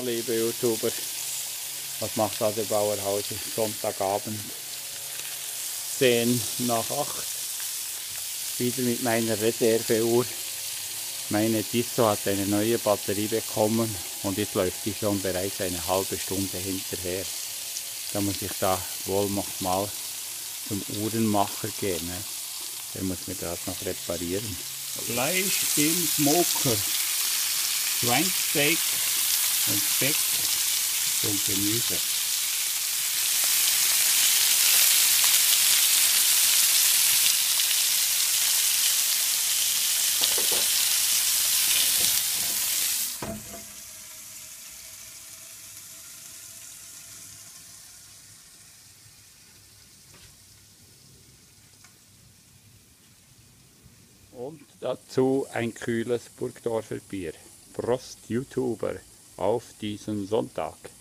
liebe YouTuber, was macht da der Bauerhause? Sonntagabend, 10 nach 8, wieder mit meiner Reserveuhr. Meine Tissot hat eine neue Batterie bekommen und jetzt läuft die schon bereits eine halbe Stunde hinterher. Da muss ich da wohl noch mal zum Uhrenmacher gehen. Ne? Der muss mir das noch reparieren. Fleisch im Smoker, Schweinssteak und Speck und Gemüse. Und dazu ein kühles Burgdorfer Bier. Prost YouTuber auf diesen Sonntag.